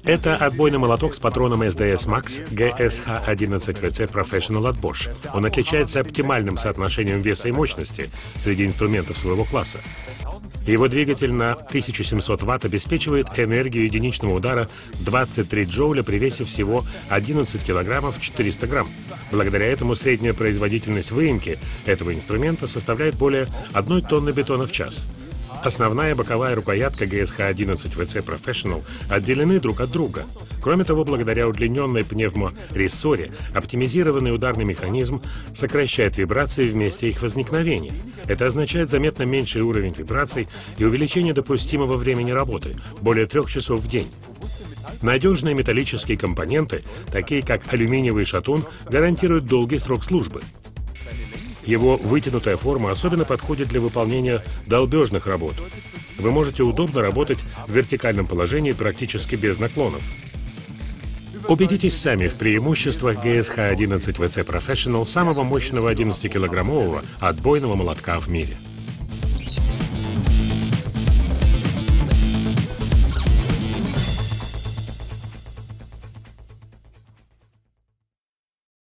Это отбойный молоток с патроном SDS Max GSH11VC Professional от Bosch. Он отличается оптимальным соотношением веса и мощности среди инструментов своего класса. Его двигатель на 1700 Вт обеспечивает энергию единичного удара 23 джоуля при весе всего 11 килограммов 400 грамм. Благодаря этому средняя производительность выемки этого инструмента составляет более 1 тонны бетона в час. Основная и боковая рукоятка GSH11VC Professional отделены друг от друга. Кроме того, благодаря удлиненной пневморессоре, оптимизированный ударный механизм сокращает вибрации в месте их возникновения. Это означает заметно меньший уровень вибраций и увеличение допустимого времени работы – более 3 часов в день. Надежные металлические компоненты, такие как алюминиевый шатун, гарантируют долгий срок службы. Его вытянутая форма особенно подходит для выполнения долбежных работ. Вы можете удобно работать в вертикальном положении практически без наклонов. Убедитесь сами в преимуществах GSH11VC Professional, самого мощного 11-килограммового отбойного молотка в мире.